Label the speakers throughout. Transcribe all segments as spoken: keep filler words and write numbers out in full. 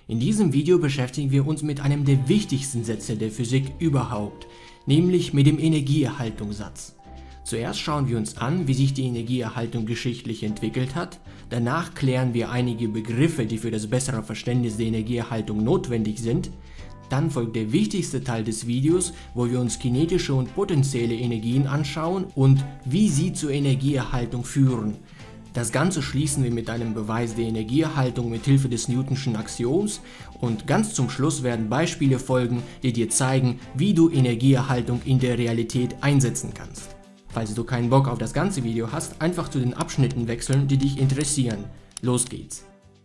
Speaker 1: In diesem Video beschäftigen wir uns mit einem der wichtigsten Sätze der Physik überhaupt, nämlich mit dem Energieerhaltungssatz. Zuerst schauen wir uns an, wie sich die Energieerhaltung geschichtlich entwickelt hat, danach klären wir einige Begriffe, die für das bessere Verständnis der Energieerhaltung notwendig sind, dann folgt der wichtigste Teil des Videos, wo wir uns kinetische und potenzielle Energien anschauen und wie sie zur Energieerhaltung führen. Das Ganze schließen wir mit einem Beweis der Energieerhaltung mit Hilfe des Newtonschen Axioms und ganz zum Schluss werden Beispiele folgen, die dir zeigen, wie du Energieerhaltung in der Realität einsetzen kannst. Falls du keinen Bock auf das ganze Video hast, einfach zu den Abschnitten wechseln, die dich interessieren. Los geht's!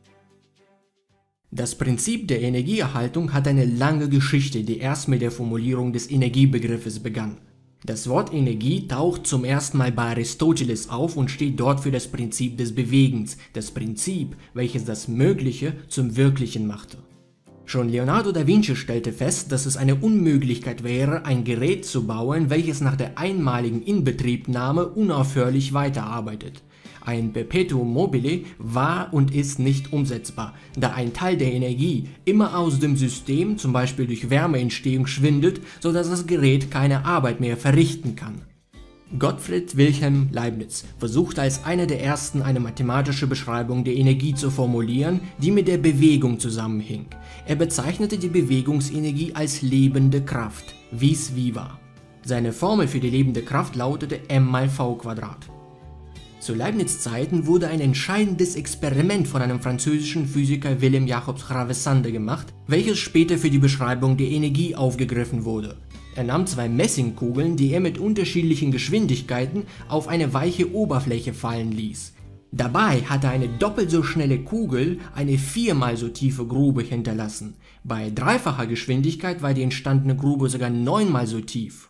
Speaker 1: Das Prinzip der Energieerhaltung hat eine lange Geschichte, die erst mit der Formulierung des Energiebegriffes begann. Das Wort Energie taucht zum ersten Mal bei Aristoteles auf und steht dort für das Prinzip des Bewegens, das Prinzip, welches das Mögliche zum Wirklichen machte. Schon Leonardo da Vinci stellte fest, dass es eine Unmöglichkeit wäre, ein Gerät zu bauen, welches nach der einmaligen Inbetriebnahme unaufhörlich weiterarbeitet. Ein Perpetuum mobile war und ist nicht umsetzbar, da ein Teil der Energie immer aus dem System, zum Beispiel durch Wärmeentstehung, schwindet, sodass das Gerät keine Arbeit mehr verrichten kann. Gottfried Wilhelm Leibniz versuchte als einer der ersten eine mathematische Beschreibung der Energie zu formulieren, die mit der Bewegung zusammenhing. Er bezeichnete die Bewegungsenergie als lebende Kraft, vis viva. Seine Formel für die lebende Kraft lautete m mal v Quadrat. Zu Leibniz Zeiten wurde ein entscheidendes Experiment von einem französischen Physiker Willem Jacobs Gravesande gemacht, welches später für die Beschreibung der Energie aufgegriffen wurde. Er nahm zwei Messingkugeln, die er mit unterschiedlichen Geschwindigkeiten auf eine weiche Oberfläche fallen ließ. Dabei hatte eine doppelt so schnelle Kugel eine viermal so tiefe Grube hinterlassen. Bei dreifacher Geschwindigkeit war die entstandene Grube sogar neunmal so tief.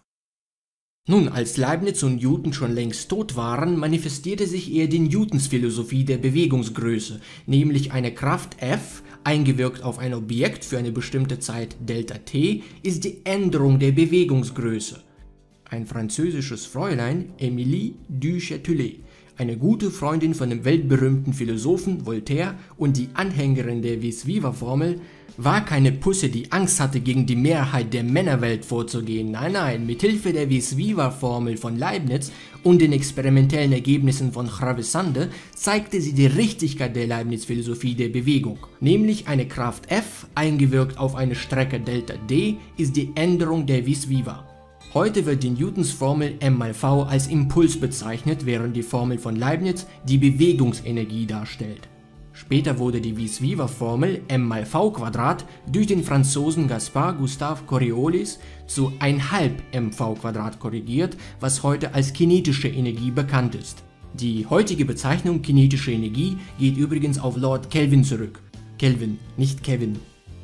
Speaker 1: Nun, als Leibniz und Newton schon längst tot waren, manifestierte sich eher die Newtons Philosophie der Bewegungsgröße, nämlich eine Kraft F, eingewirkt auf ein Objekt für eine bestimmte Zeit Delta t, ist die Änderung der Bewegungsgröße. Ein französisches Fräulein, Émilie du Châtelet, eine gute Freundin von dem weltberühmten Philosophen Voltaire und die Anhängerin der Vis-Viva-Formel, war keine Pusse, die Angst hatte, gegen die Mehrheit der Männerwelt vorzugehen. Nein, nein, mit Hilfe der Vis-Viva-Formel von Leibniz und den experimentellen Ergebnissen von Gravesande zeigte sie die Richtigkeit der Leibniz-Philosophie der Bewegung. Nämlich eine Kraft F, eingewirkt auf eine Strecke Delta d, ist die Änderung der Vis-Viva. Heute wird die Newtons Formel m mal v als Impuls bezeichnet, während die Formel von Leibniz die Bewegungsenergie darstellt. Später wurde die Vis-Viva-Formel m mal v Quadrat durch den Franzosen Gaspard Gustave Coriolis zu eins halb m v Quadrat korrigiert, was heute als kinetische Energie bekannt ist. Die heutige Bezeichnung kinetische Energie geht übrigens auf Lord Kelvin zurück. Kelvin, nicht Kevin.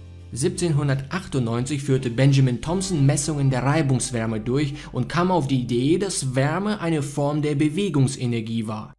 Speaker 1: siebzehnhundertachtundneunzig führte Benjamin Thompson Messungen der Reibungswärme durch und kam auf die Idee, dass Wärme eine Form der Bewegungsenergie war.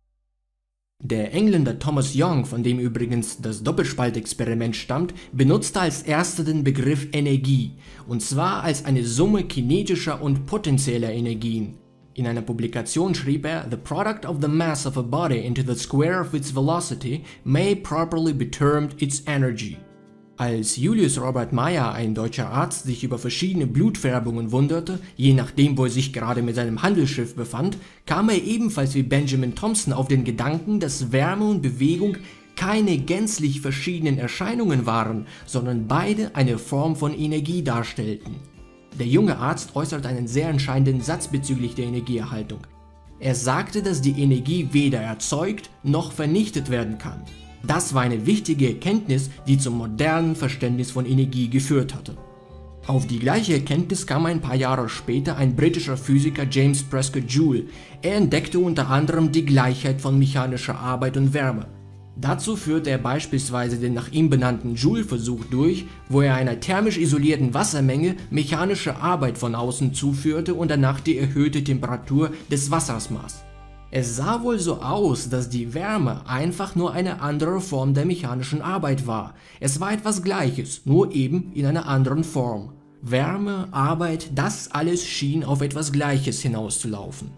Speaker 1: Der Engländer Thomas Young, von dem übrigens das Doppelspaltexperiment stammt, benutzte als erster den Begriff Energie, und zwar als eine Summe kinetischer und potenzieller Energien. In einer Publikation schrieb er: "The product of the mass of a body into the square of its velocity may properly be termed its energy." Als Julius Robert Mayer, ein deutscher Arzt, sich über verschiedene Blutfärbungen wunderte, je nachdem wo er sich gerade mit seinem Handelsschiff befand, kam er ebenfalls wie Benjamin Thompson auf den Gedanken, dass Wärme und Bewegung keine gänzlich verschiedenen Erscheinungen waren, sondern beide eine Form von Energie darstellten. Der junge Arzt äußerte einen sehr entscheidenden Satz bezüglich der Energieerhaltung. Er sagte, dass die Energie weder erzeugt noch vernichtet werden kann. Das war eine wichtige Erkenntnis, die zum modernen Verständnis von Energie geführt hatte. Auf die gleiche Erkenntnis kam ein paar Jahre später ein britischer Physiker James Prescott Joule. Er entdeckte unter anderem die Gleichheit von mechanischer Arbeit und Wärme. Dazu führte er beispielsweise den nach ihm benannten Joule-Versuch durch, wo er einer thermisch isolierten Wassermenge mechanische Arbeit von außen zuführte und danach die erhöhte Temperatur des Wassers maß. Es sah wohl so aus, dass die Wärme einfach nur eine andere Form der mechanischen Arbeit war. Es war etwas Gleiches, nur eben in einer anderen Form. Wärme, Arbeit, das alles schien auf etwas Gleiches hinauszulaufen.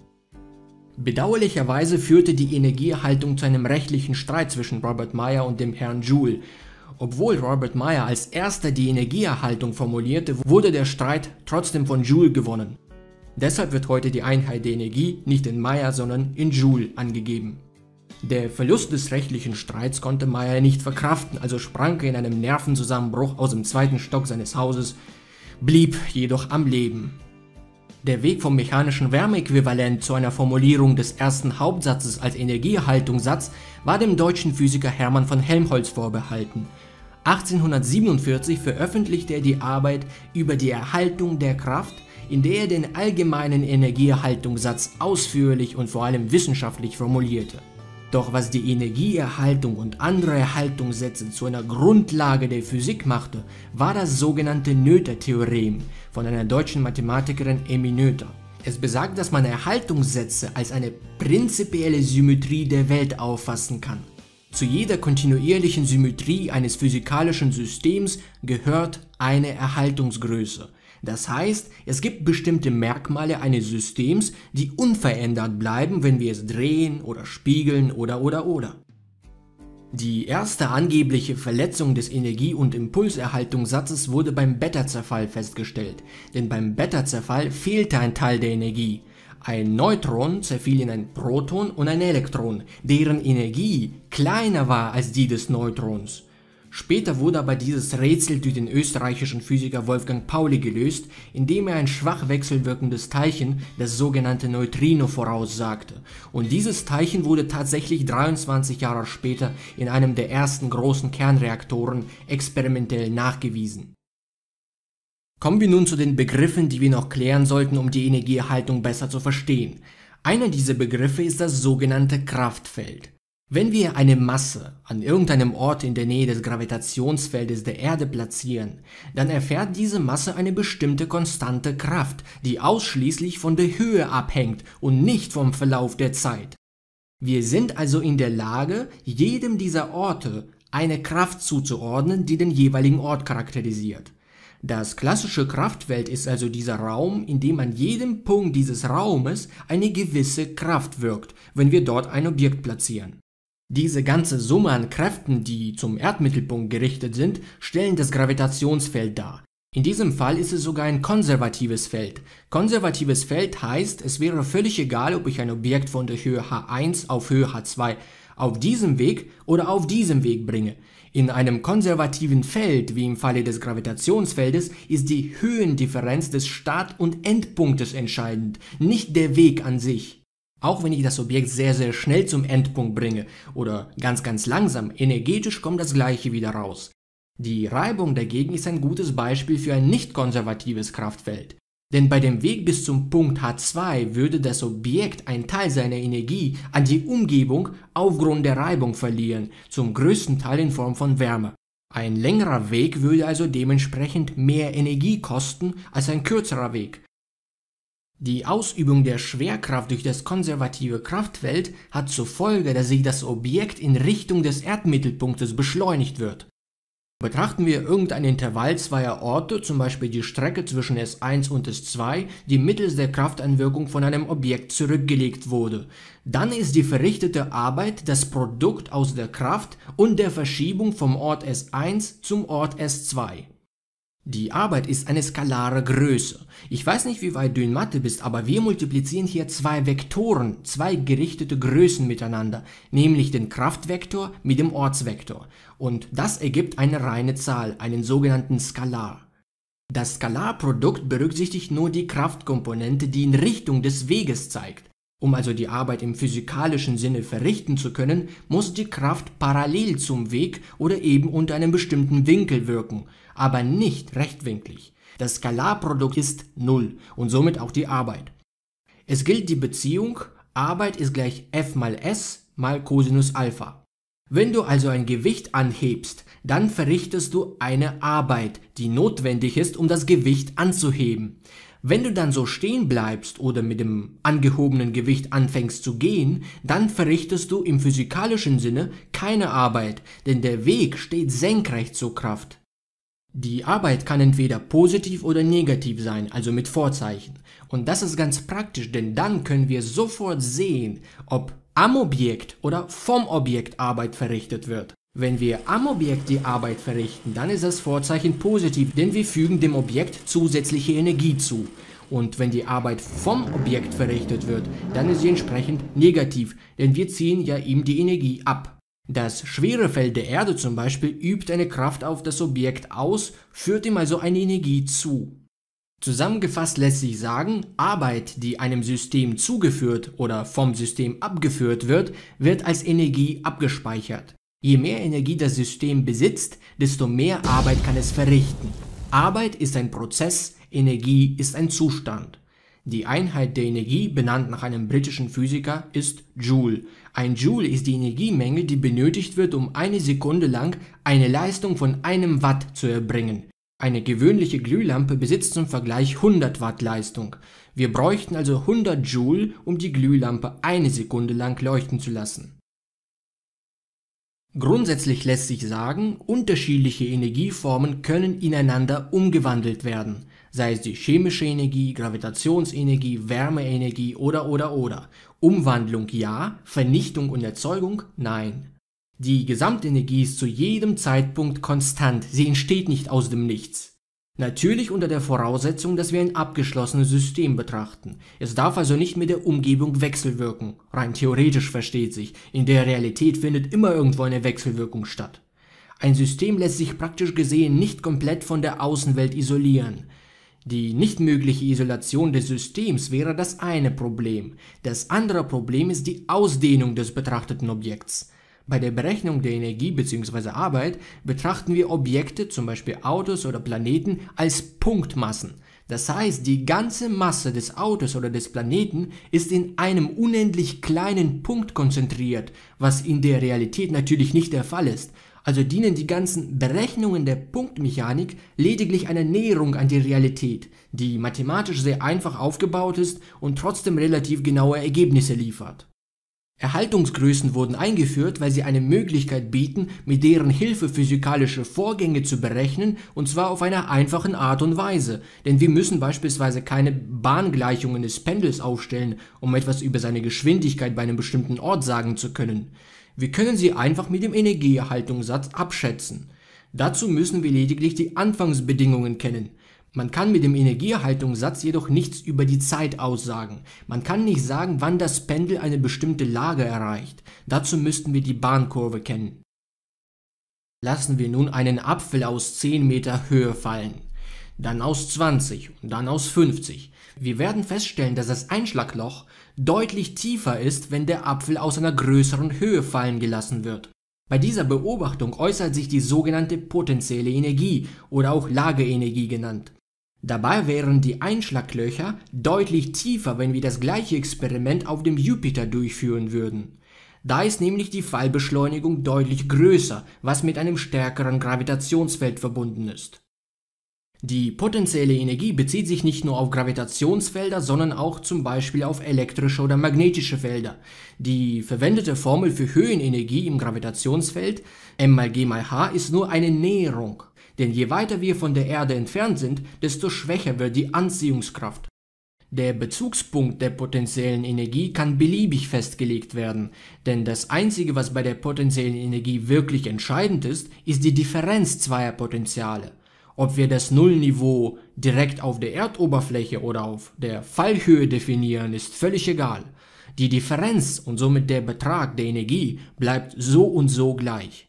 Speaker 1: Bedauerlicherweise führte die Energieerhaltung zu einem rechtlichen Streit zwischen Robert Mayer und dem Herrn Joule. Obwohl Robert Meyer als erster die Energieerhaltung formulierte, wurde der Streit trotzdem von Joule gewonnen. Deshalb wird heute die Einheit der Energie nicht in Meyer, sondern in Joule angegeben. Der Verlust des rechtlichen Streits konnte Meyer nicht verkraften, also sprang er in einem Nervenzusammenbruch aus dem zweiten Stock seines Hauses, blieb jedoch am Leben. Der Weg vom mechanischen Wärmeäquivalent zu einer Formulierung des ersten Hauptsatzes als Energieerhaltungssatz war dem deutschen Physiker Hermann von Helmholtz vorbehalten. achtzehnhundertsiebenundvierzig veröffentlichte er die Arbeit über die Erhaltung der Kraft, in der er den allgemeinen Energieerhaltungssatz ausführlich und vor allem wissenschaftlich formulierte. Doch was die Energieerhaltung und andere Erhaltungssätze zu einer Grundlage der Physik machte, war das sogenannte Noether-Theorem von einer deutschen Mathematikerin Emmy Noether. Es besagt, dass man Erhaltungssätze als eine prinzipielle Symmetrie der Welt auffassen kann. Zu jeder kontinuierlichen Symmetrie eines physikalischen Systems gehört eine Erhaltungsgröße. Das heißt, es gibt bestimmte Merkmale eines Systems, die unverändert bleiben, wenn wir es drehen oder spiegeln oder oder oder. Die erste angebliche Verletzung des Energie- und Impulserhaltungssatzes wurde beim Beta-Zerfall festgestellt, denn beim Beta-Zerfall fehlte ein Teil der Energie. Ein Neutron zerfiel in ein Proton und ein Elektron, deren Energie kleiner war als die des Neutrons. Später wurde aber dieses Rätsel durch den österreichischen Physiker Wolfgang Pauli gelöst, indem er ein schwach wechselwirkendes Teilchen, das sogenannte Neutrino, voraussagte. Und dieses Teilchen wurde tatsächlich dreiundzwanzig Jahre später in einem der ersten großen Kernreaktoren experimentell nachgewiesen. Kommen wir nun zu den Begriffen, die wir noch klären sollten, um die Energieerhaltung besser zu verstehen. Einer dieser Begriffe ist das sogenannte Kraftfeld. Wenn wir eine Masse an irgendeinem Ort in der Nähe des Gravitationsfeldes der Erde platzieren, dann erfährt diese Masse eine bestimmte konstante Kraft, die ausschließlich von der Höhe abhängt und nicht vom Verlauf der Zeit. Wir sind also in der Lage, jedem dieser Orte eine Kraft zuzuordnen, die den jeweiligen Ort charakterisiert. Das klassische Kraftfeld ist also dieser Raum, in dem an jedem Punkt dieses Raumes eine gewisse Kraft wirkt, wenn wir dort ein Objekt platzieren. Diese ganze Summe an Kräften, die zum Erdmittelpunkt gerichtet sind, stellen das Gravitationsfeld dar. In diesem Fall ist es sogar ein konservatives Feld. Konservatives Feld heißt, es wäre völlig egal, ob ich ein Objekt von der Höhe h eins auf Höhe h zwei auf diesem Weg oder auf diesem Weg bringe. In einem konservativen Feld, wie im Falle des Gravitationsfeldes, ist die Höhendifferenz des Start- und Endpunktes entscheidend, nicht der Weg an sich. Auch wenn ich das Objekt sehr, sehr schnell zum Endpunkt bringe oder ganz, ganz langsam, energetisch kommt das Gleiche wieder raus. Die Reibung dagegen ist ein gutes Beispiel für ein nicht konservatives Kraftfeld. Denn bei dem Weg bis zum Punkt h zwei würde das Objekt einen Teil seiner Energie an die Umgebung aufgrund der Reibung verlieren, zum größten Teil in Form von Wärme. Ein längerer Weg würde also dementsprechend mehr Energie kosten als ein kürzerer Weg. Die Ausübung der Schwerkraft durch das konservative Kraftfeld hat zur Folge, dass sich das Objekt in Richtung des Erdmittelpunktes beschleunigt wird. Betrachten wir irgendein Intervall zweier Orte, zum Beispiel die Strecke zwischen S eins und S zwei, die mittels der Krafteinwirkung von einem Objekt zurückgelegt wurde. Dann ist die verrichtete Arbeit das Produkt aus der Kraft und der Verschiebung vom Ort S eins zum Ort S zwei. Die Arbeit ist eine skalare Größe. Ich weiß nicht, wie weit du in Mathe bist, aber wir multiplizieren hier zwei Vektoren, zwei gerichtete Größen miteinander, nämlich den Kraftvektor mit dem Ortsvektor. Und das ergibt eine reine Zahl, einen sogenannten Skalar. Das Skalarprodukt berücksichtigt nur die Kraftkomponente, die in Richtung des Weges zeigt. Um also die Arbeit im physikalischen Sinne verrichten zu können, muss die Kraft parallel zum Weg oder eben unter einem bestimmten Winkel wirken, aber nicht rechtwinklig. Das Skalarprodukt ist null und somit auch die Arbeit. Es gilt die Beziehung Arbeit ist gleich F mal S mal Cosinus Alpha. Wenn du also ein Gewicht anhebst, dann verrichtest du eine Arbeit, die notwendig ist, um das Gewicht anzuheben. Wenn du dann so stehen bleibst oder mit dem angehobenen Gewicht anfängst zu gehen, dann verrichtest du im physikalischen Sinne keine Arbeit, denn der Weg steht senkrecht zur Kraft. Die Arbeit kann entweder positiv oder negativ sein, also mit Vorzeichen. Und das ist ganz praktisch, denn dann können wir sofort sehen, ob am Objekt oder vom Objekt Arbeit verrichtet wird. Wenn wir am Objekt die Arbeit verrichten, dann ist das Vorzeichen positiv, denn wir fügen dem Objekt zusätzliche Energie zu. Und wenn die Arbeit vom Objekt verrichtet wird, dann ist sie entsprechend negativ, denn wir ziehen ja ihm die Energie ab. Das schwere Feld der Erde zum Beispiel übt eine Kraft auf das Objekt aus, führt ihm also eine Energie zu. Zusammengefasst lässt sich sagen, Arbeit, die einem System zugeführt oder vom System abgeführt wird, wird als Energie abgespeichert. Je mehr Energie das System besitzt, desto mehr Arbeit kann es verrichten. Arbeit ist ein Prozess, Energie ist ein Zustand. Die Einheit der Energie, benannt nach einem britischen Physiker, ist Joule. Ein Joule ist die Energiemenge, die benötigt wird, um eine Sekunde lang eine Leistung von einem Watt zu erbringen. Eine gewöhnliche Glühlampe besitzt zum Vergleich hundert Watt Leistung. Wir bräuchten also hundert Joule, um die Glühlampe eine Sekunde lang leuchten zu lassen. Grundsätzlich lässt sich sagen, unterschiedliche Energieformen können ineinander umgewandelt werden, sei es die chemische Energie, Gravitationsenergie, Wärmeenergie oder oder oder. Umwandlung ja, Vernichtung und Erzeugung nein. Die Gesamtenergie ist zu jedem Zeitpunkt konstant, sie entsteht nicht aus dem Nichts. Natürlich unter der Voraussetzung, dass wir ein abgeschlossenes System betrachten. Es darf also nicht mit der Umgebung wechselwirken. Rein theoretisch versteht sich. In der Realität findet immer irgendwo eine Wechselwirkung statt. Ein System lässt sich praktisch gesehen nicht komplett von der Außenwelt isolieren. Die nicht mögliche Isolation des Systems wäre das eine Problem. Das andere Problem ist die Ausdehnung des betrachteten Objekts. Bei der Berechnung der Energie bzw. Arbeit betrachten wir Objekte, zum Beispiel Autos oder Planeten, als Punktmassen. Das heißt, die ganze Masse des Autos oder des Planeten ist in einem unendlich kleinen Punkt konzentriert, was in der Realität natürlich nicht der Fall ist. Also dienen die ganzen Berechnungen der Punktmechanik lediglich einer Näherung an die Realität, die mathematisch sehr einfach aufgebaut ist und trotzdem relativ genaue Ergebnisse liefert. Erhaltungsgrößen wurden eingeführt, weil sie eine Möglichkeit bieten, mit deren Hilfe physikalische Vorgänge zu berechnen, und zwar auf einer einfachen Art und Weise. Denn wir müssen beispielsweise keine Bahngleichungen des Pendels aufstellen, um etwas über seine Geschwindigkeit bei einem bestimmten Ort sagen zu können. Wir können sie einfach mit dem Energieerhaltungssatz abschätzen. Dazu müssen wir lediglich die Anfangsbedingungen kennen. Man kann mit dem Energieerhaltungssatz jedoch nichts über die Zeit aussagen. Man kann nicht sagen, wann das Pendel eine bestimmte Lage erreicht. Dazu müssten wir die Bahnkurve kennen. Lassen wir nun einen Apfel aus zehn Meter Höhe fallen, dann aus zwanzig und dann aus fünfzig. Wir werden feststellen, dass das Einschlagloch deutlich tiefer ist, wenn der Apfel aus einer größeren Höhe fallen gelassen wird. Bei dieser Beobachtung äußert sich die sogenannte potenzielle Energie oder auch Lageenergie genannt. Dabei wären die Einschlaglöcher deutlich tiefer, wenn wir das gleiche Experiment auf dem Jupiter durchführen würden. Da ist nämlich die Fallbeschleunigung deutlich größer, was mit einem stärkeren Gravitationsfeld verbunden ist. Die potenzielle Energie bezieht sich nicht nur auf Gravitationsfelder, sondern auch zum Beispiel auf elektrische oder magnetische Felder. Die verwendete Formel für Höhenenergie im Gravitationsfeld, m mal g mal h, ist nur eine Näherung. Denn je weiter wir von der Erde entfernt sind, desto schwächer wird die Anziehungskraft. Der Bezugspunkt der potenziellen Energie kann beliebig festgelegt werden, denn das Einzige, was bei der potenziellen Energie wirklich entscheidend ist, ist die Differenz zweier Potentiale. Ob wir das Nullniveau direkt auf der Erdoberfläche oder auf der Fallhöhe definieren, ist völlig egal. Die Differenz und somit der Betrag der Energie bleibt so und so gleich.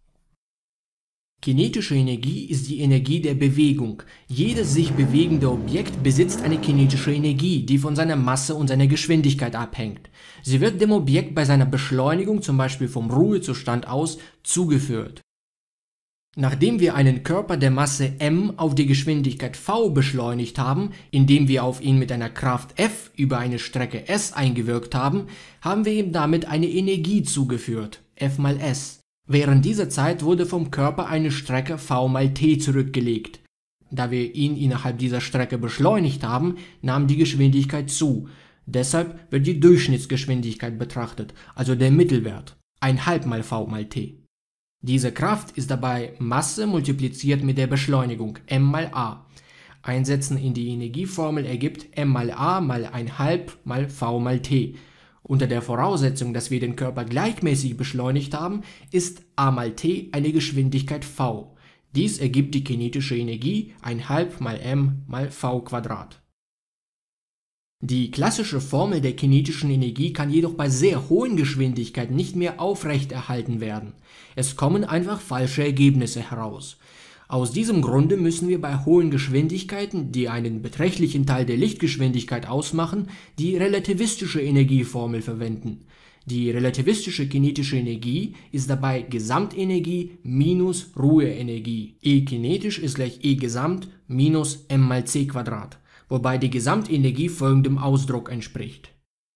Speaker 1: Kinetische Energie ist die Energie der Bewegung. Jedes sich bewegende Objekt besitzt eine kinetische Energie, die von seiner Masse und seiner Geschwindigkeit abhängt. Sie wird dem Objekt bei seiner Beschleunigung, zum Beispiel vom Ruhezustand aus, zugeführt. Nachdem wir einen Körper der Masse m auf die Geschwindigkeit v beschleunigt haben, indem wir auf ihn mit einer Kraft F über eine Strecke s eingewirkt haben, haben wir ihm damit eine Energie zugeführt, F mal s. Während dieser Zeit wurde vom Körper eine Strecke v mal t zurückgelegt. Da wir ihn innerhalb dieser Strecke beschleunigt haben, nahm die Geschwindigkeit zu. Deshalb wird die Durchschnittsgeschwindigkeit betrachtet, also der Mittelwert, ein halb mal v mal t. Diese Kraft ist dabei Masse multipliziert mit der Beschleunigung, m mal a. Einsetzen in die Energieformel ergibt m mal a mal ein halb mal v mal t. Unter der Voraussetzung, dass wir den Körper gleichmäßig beschleunigt haben, ist a mal t eine Geschwindigkeit v. Dies ergibt die kinetische Energie eins halb mal m mal v Quadrat. Die klassische Formel der kinetischen Energie kann jedoch bei sehr hohen Geschwindigkeiten nicht mehr aufrechterhalten werden. Es kommen einfach falsche Ergebnisse heraus. Aus diesem Grunde müssen wir bei hohen Geschwindigkeiten, die einen beträchtlichen Teil der Lichtgeschwindigkeit ausmachen, die relativistische Energieformel verwenden. Die relativistische kinetische Energie ist dabei Gesamtenergie minus Ruheenergie. E kinetisch ist gleich E Gesamt minus m mal c Quadrat, wobei die Gesamtenergie folgendem Ausdruck entspricht.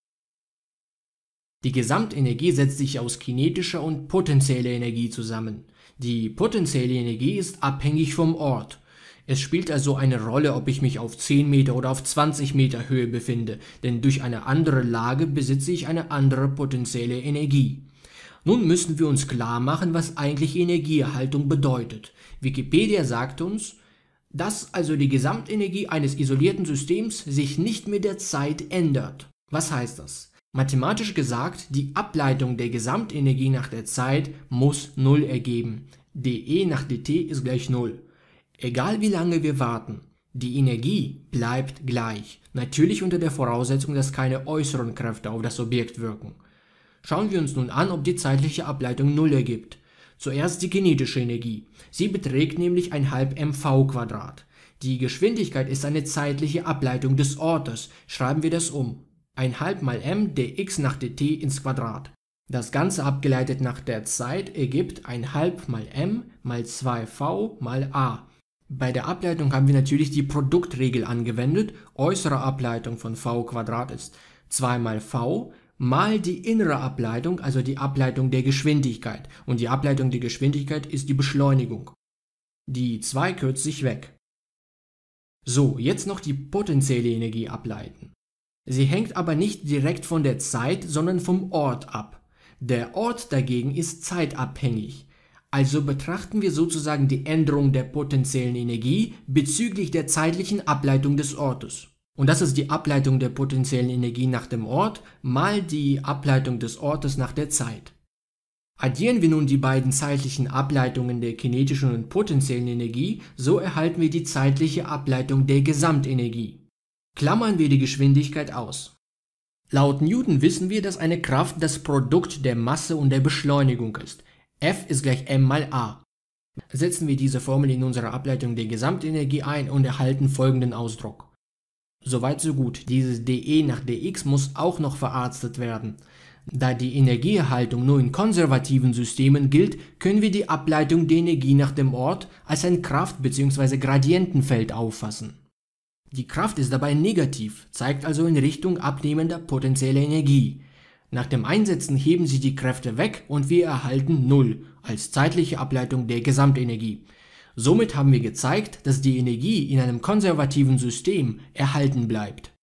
Speaker 1: Die Gesamtenergie setzt sich aus kinetischer und potenzieller Energie zusammen. Die potenzielle Energie ist abhängig vom Ort. Es spielt also eine Rolle, ob ich mich auf zehn Meter oder auf zwanzig Meter Höhe befinde, denn durch eine andere Lage besitze ich eine andere potenzielle Energie. Nun müssen wir uns klar machen, was eigentlich Energieerhaltung bedeutet. Wikipedia sagt uns, dass also die Gesamtenergie eines isolierten Systems sich nicht mit der Zeit ändert. Was heißt das? Mathematisch gesagt, die Ableitung der Gesamtenergie nach der Zeit muss null ergeben. dE nach dt ist gleich null. Egal wie lange wir warten, die Energie bleibt gleich. Natürlich unter der Voraussetzung, dass keine äußeren Kräfte auf das Objekt wirken. Schauen wir uns nun an, ob die zeitliche Ableitung null ergibt. Zuerst die kinetische Energie. Sie beträgt nämlich eins halb mv Quadrat. Die Geschwindigkeit ist eine zeitliche Ableitung des Ortes. Schreiben wir das um. eins halb mal m dx nach dt ins Quadrat. Das Ganze abgeleitet nach der Zeit ergibt eins halb mal m mal zwei v mal a. Bei der Ableitung haben wir natürlich die Produktregel angewendet. Äußere Ableitung von v Quadrat ist zwei mal v mal die innere Ableitung, also die Ableitung der Geschwindigkeit. Und die Ableitung der Geschwindigkeit ist die Beschleunigung. Die zwei kürzt sich weg. So, jetzt noch die potenzielle Energie ableiten. Sie hängt aber nicht direkt von der Zeit, sondern vom Ort ab. Der Ort dagegen ist zeitabhängig. Also betrachten wir sozusagen die Änderung der potenziellen Energie bezüglich der zeitlichen Ableitung des Ortes. Und das ist die Ableitung der potenziellen Energie nach dem Ort mal die Ableitung des Ortes nach der Zeit. Addieren wir nun die beiden zeitlichen Ableitungen der kinetischen und potenziellen Energie, so erhalten wir die zeitliche Ableitung der Gesamtenergie. Klammern wir die Geschwindigkeit aus. Laut Newton wissen wir, dass eine Kraft das Produkt der Masse und der Beschleunigung ist. F ist gleich m mal a. Setzen wir diese Formel in unsere Ableitung der Gesamtenergie ein und erhalten folgenden Ausdruck. Soweit so gut. Dieses dE nach dx muss auch noch verarztet werden. Da die Energieerhaltung nur in konservativen Systemen gilt, können wir die Ableitung der Energie nach dem Ort als ein Kraft- bzw. Gradientenfeld auffassen. Die Kraft ist dabei negativ, zeigt also in Richtung abnehmender potenzieller Energie. Nach dem Einsetzen heben sich die Kräfte weg und wir erhalten null als zeitliche Ableitung der Gesamtenergie. Somit haben wir gezeigt, dass die Energie in einem konservativen System erhalten bleibt.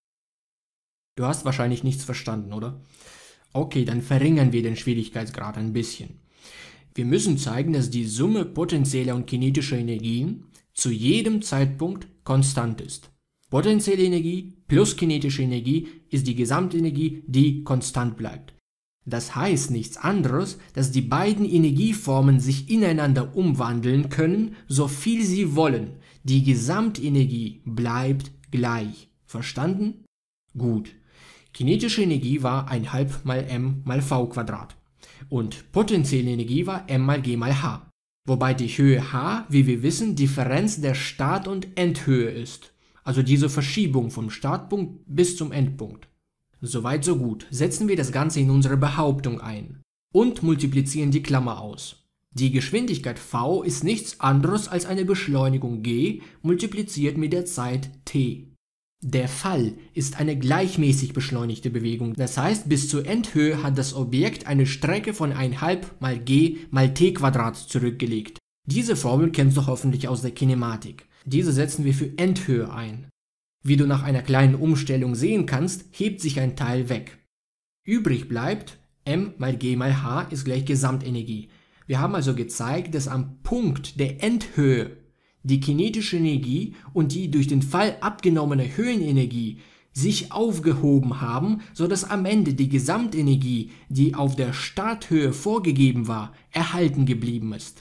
Speaker 1: Du hast wahrscheinlich nichts verstanden, oder? Okay, dann verringern wir den Schwierigkeitsgrad ein bisschen. Wir müssen zeigen, dass die Summe potenzieller und kinetischer Energien zu jedem Zeitpunkt konstant ist. Potenzielle Energie plus kinetische Energie ist die Gesamtenergie, die konstant bleibt. Das heißt nichts anderes, dass die beiden Energieformen sich ineinander umwandeln können, so viel sie wollen. Die Gesamtenergie bleibt gleich. Verstanden? Gut. Kinetische Energie war eins halb mal m mal v Quadrat und potenzielle Energie war m mal g mal h. Wobei die Höhe h, wie wir wissen, Differenz der Start- und Endhöhe ist. Also diese Verschiebung vom Startpunkt bis zum Endpunkt. Soweit so gut. Setzen wir das Ganze in unsere Behauptung ein und multiplizieren die Klammer aus. Die Geschwindigkeit v ist nichts anderes als eine Beschleunigung g multipliziert mit der Zeit t. Der Fall ist eine gleichmäßig beschleunigte Bewegung, das heißt bis zur Endhöhe hat das Objekt eine Strecke von eins halb mal g mal t Quadrat zurückgelegt. Diese Formel kennst du hoffentlich aus der Kinematik. Diese setzen wir für Endhöhe ein. Wie du nach einer kleinen Umstellung sehen kannst, hebt sich ein Teil weg. Übrig bleibt m mal g mal h ist gleich Gesamtenergie. Wir haben also gezeigt, dass am Punkt der Endhöhe die kinetische Energie und die durch den Fall abgenommene Höhenenergie sich aufgehoben haben, sodass am Ende die Gesamtenergie, die auf der Starthöhe vorgegeben war, erhalten geblieben ist.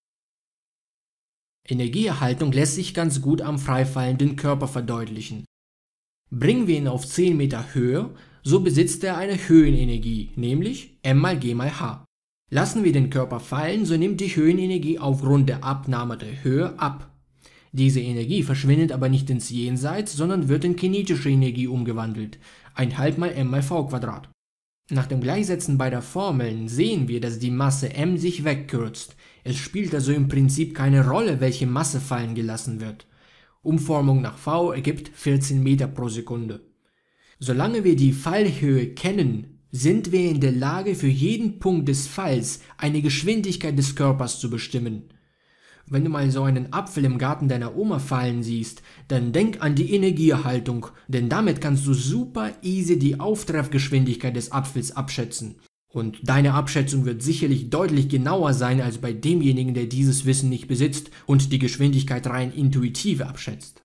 Speaker 1: Energieerhaltung lässt sich ganz gut am freifallenden Körper verdeutlichen. Bringen wir ihn auf zehn Meter Höhe, so besitzt er eine Höhenenergie, nämlich m mal g mal h. Lassen wir den Körper fallen, so nimmt die Höhenenergie aufgrund der Abnahme der Höhe ab. Diese Energie verschwindet aber nicht ins Jenseits, sondern wird in kinetische Energie umgewandelt, eins halb mal m mal v Quadrat. Nach dem Gleichsetzen beider Formeln sehen wir, dass die Masse m sich wegkürzt. Es spielt also im Prinzip keine Rolle, welche Masse fallen gelassen wird. Umformung nach v ergibt vierzehn Meter pro Sekunde. Solange wir die Fallhöhe kennen, sind wir in der Lage, für jeden Punkt des Falls eine Geschwindigkeit des Körpers zu bestimmen. Wenn du mal so einen Apfel im Garten deiner Oma fallen siehst, dann denk an die Energieerhaltung, denn damit kannst du super easy die Auftreffgeschwindigkeit des Apfels abschätzen. Und deine Abschätzung wird sicherlich deutlich genauer sein als bei demjenigen, der dieses Wissen nicht besitzt und die Geschwindigkeit rein intuitiv abschätzt.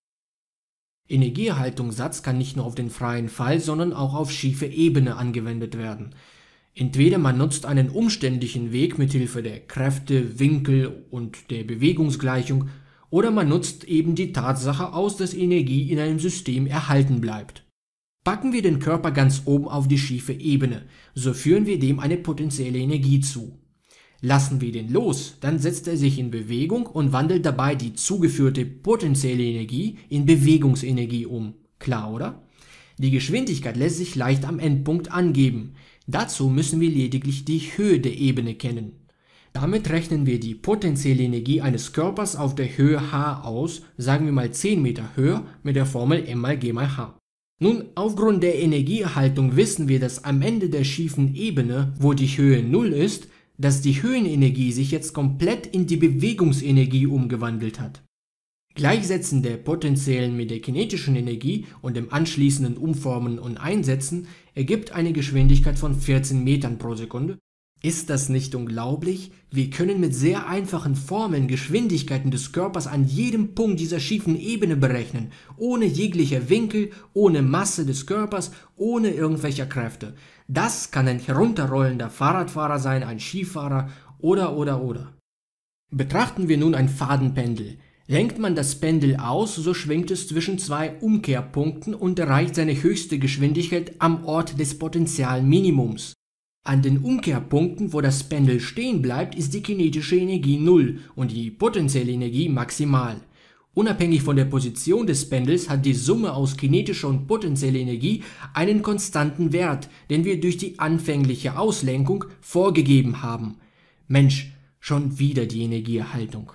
Speaker 1: Energieerhaltungssatz kann nicht nur auf den freien Fall, sondern auch auf schiefe Ebene angewendet werden. Entweder man nutzt einen umständlichen Weg mit Hilfe der Kräfte, Winkel und der Bewegungsgleichung, oder man nutzt eben die Tatsache aus, dass Energie in einem System erhalten bleibt. Packen wir den Körper ganz oben auf die schiefe Ebene, so führen wir dem eine potenzielle Energie zu. Lassen wir den los, dann setzt er sich in Bewegung und wandelt dabei die zugeführte potenzielle Energie in Bewegungsenergie um. Klar, oder? Die Geschwindigkeit lässt sich leicht am Endpunkt angeben. Dazu müssen wir lediglich die Höhe der Ebene kennen. Damit rechnen wir die potenzielle Energie eines Körpers auf der Höhe h aus, sagen wir mal zehn Meter höher, mit der Formel m mal g mal h. Nun, aufgrund der Energieerhaltung wissen wir, dass am Ende der schiefen Ebene, wo die Höhe null ist, dass die Höhenenergie sich jetzt komplett in die Bewegungsenergie umgewandelt hat. Gleichsetzen der potenziellen mit der kinetischen Energie und dem anschließenden Umformen und Einsetzen ergibt eine Geschwindigkeit von vierzehn Metern pro Sekunde. Ist das nicht unglaublich? Wir können mit sehr einfachen Formeln Geschwindigkeiten des Körpers an jedem Punkt dieser schiefen Ebene berechnen, ohne jegliche Winkel, ohne Masse des Körpers, ohne irgendwelche Kräfte. Das kann ein herunterrollender Fahrradfahrer sein, ein Skifahrer oder oder oder. Betrachten wir nun ein Fadenpendel. Lenkt man das Pendel aus, so schwingt es zwischen zwei Umkehrpunkten und erreicht seine höchste Geschwindigkeit am Ort des Potentialminimums. An den Umkehrpunkten, wo das Pendel stehen bleibt, ist die kinetische Energie null und die potenzielle Energie maximal. Unabhängig von der Position des Pendels hat die Summe aus kinetischer und potenzieller Energie einen konstanten Wert, den wir durch die anfängliche Auslenkung vorgegeben haben. Mensch, schon wieder die Energieerhaltung.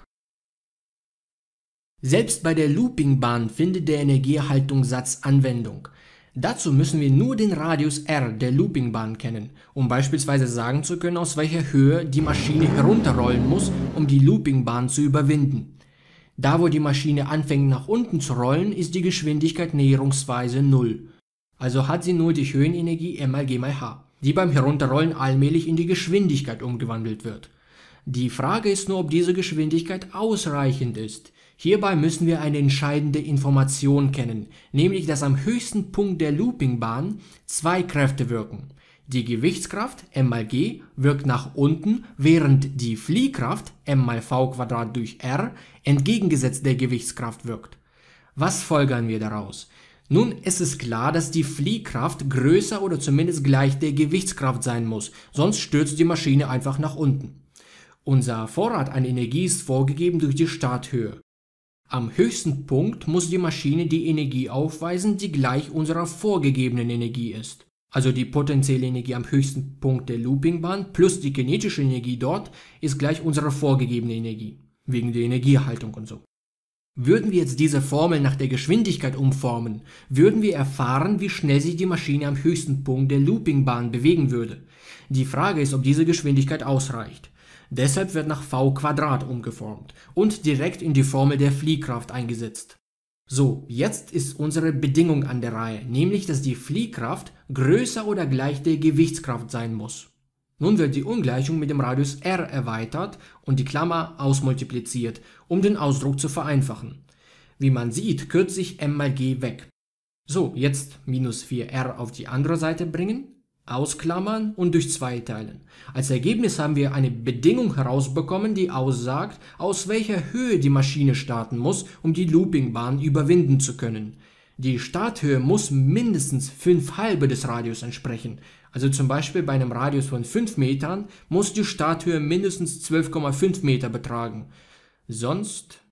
Speaker 1: Selbst bei der Loopingbahn findet der Energieerhaltungssatz Anwendung. Dazu müssen wir nur den Radius r der Loopingbahn kennen, um beispielsweise sagen zu können, aus welcher Höhe die Maschine herunterrollen muss, um die Loopingbahn zu überwinden. Da wo die Maschine anfängt nach unten zu rollen, ist die Geschwindigkeit näherungsweise null. Also hat sie nur die Höhenenergie m mal g mal h, die beim Herunterrollen allmählich in die Geschwindigkeit umgewandelt wird. Die Frage ist nur, ob diese Geschwindigkeit ausreichend ist. Hierbei müssen wir eine entscheidende Information kennen, nämlich dass am höchsten Punkt der Loopingbahn zwei Kräfte wirken. Die Gewichtskraft m mal g wirkt nach unten, während die Fliehkraft m mal v Quadrat durch r entgegengesetzt der Gewichtskraft wirkt. Was folgern wir daraus? Nun, es ist klar, dass die Fliehkraft größer oder zumindest gleich der Gewichtskraft sein muss, sonst stürzt die Maschine einfach nach unten. Unser Vorrat an Energie ist vorgegeben durch die Starthöhe. Am höchsten Punkt muss die Maschine die Energie aufweisen, die gleich unserer vorgegebenen Energie ist. Also die potenzielle Energie am höchsten Punkt der Loopingbahn plus die kinetische Energie dort ist gleich unserer vorgegebenen Energie, wegen der Energieerhaltung und so. Würden wir jetzt diese Formel nach der Geschwindigkeit umformen, würden wir erfahren, wie schnell sich die Maschine am höchsten Punkt der Loopingbahn bewegen würde. Die Frage ist, ob diese Geschwindigkeit ausreicht. Deshalb wird nach v Quadrat umgeformt und direkt in die Formel der Fliehkraft eingesetzt. So, jetzt ist unsere Bedingung an der Reihe, nämlich dass die Fliehkraft größer oder gleich der Gewichtskraft sein muss. Nun wird die Ungleichung mit dem Radius r erweitert und die Klammer ausmultipliziert, um den Ausdruck zu vereinfachen. Wie man sieht, kürzt sich m mal g weg. So, jetzt minus vier r auf die andere Seite bringen, ausklammern und durch zwei teilen. Als Ergebnis haben wir eine Bedingung herausbekommen, die aussagt, aus welcher Höhe die Maschine starten muss, um die Loopingbahn überwinden zu können. Die Starthöhe muss mindestens fünf halbe des Radius entsprechen. Also zum Beispiel bei einem Radius von fünf Metern muss die Starthöhe mindestens zwölf Komma fünf Meter betragen. Sonst